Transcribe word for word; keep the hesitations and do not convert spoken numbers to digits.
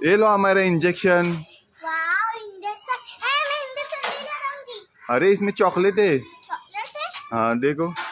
ये लो हमारा injection. Injection. मैं इंजेक्शन नहीं लगाऊंगी। अरे इसमें चॉकलेट है। चॉकलेट है? हाँ देखो।